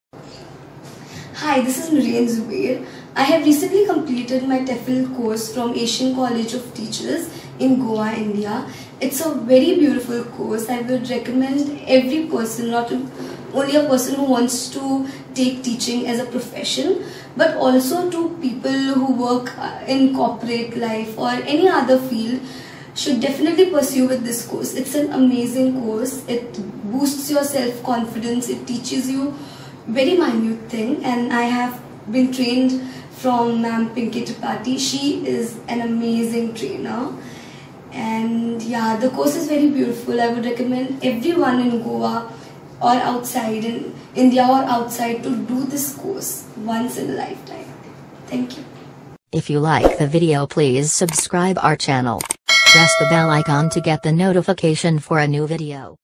Hi, this is Nureen Zubair. I have recently completed my TEFL course from Asian College of Teachers in Goa, India. It's a very beautiful course. I would recommend every person, not only a person who wants to take teaching as a profession, but also to people who work in corporate life or any other field, should definitely pursue with this course. It's an amazing course. It boosts your self-confidence. It teaches you very minute thing, and I have been trained from Ma'am Pinky Tripathi. She is an amazing trainer, and yeah, the course is very beautiful. I would recommend everyone in Goa or outside in India or outside to do this course once in a lifetime. Thank you. If you like the video, please subscribe our channel. Press the bell icon to get the notification for a new video.